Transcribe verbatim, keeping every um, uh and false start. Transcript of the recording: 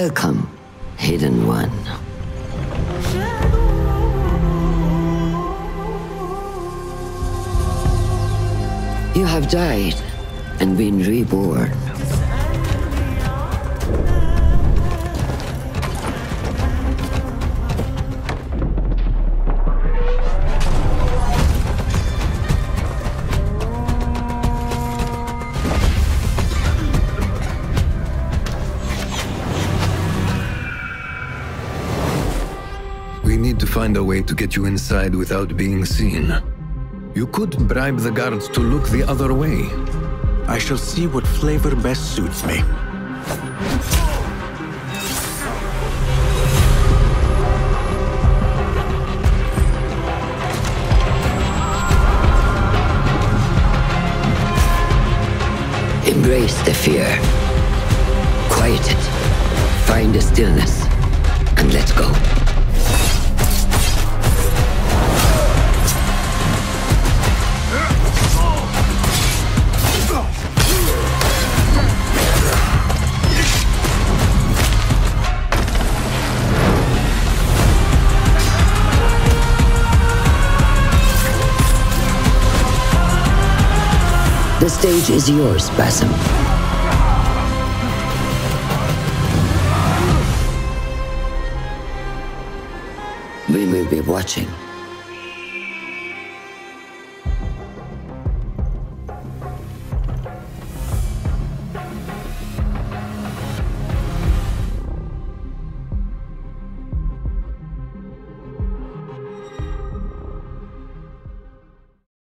Welcome, Hidden One. You have died and been reborn. We need to find a way to get you inside without being seen. You could bribe the guards to look the other way. I shall see what flavor best suits me. Embrace the fear. Quiet it. Find a stillness. And let's go. The stage is yours, Basim. We will be watching.